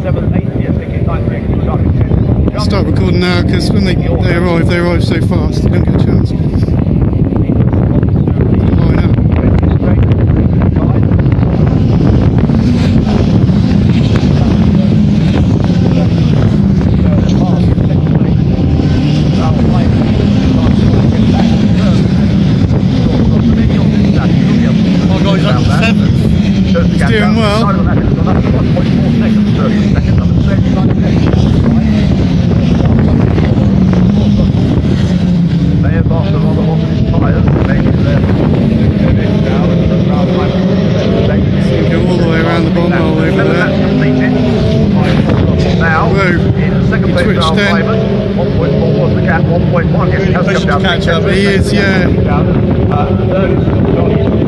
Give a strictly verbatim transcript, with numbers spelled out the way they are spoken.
Start recording now because when they, they arrive, they arrive so fast, they don't get a chance. Doing well. They have lost a lot of his tyres. Go all the way around the bomb hole over there. Now, in second place now, one point four was the cap, one point one. Yes, he has come down. Catch up. He is, yeah.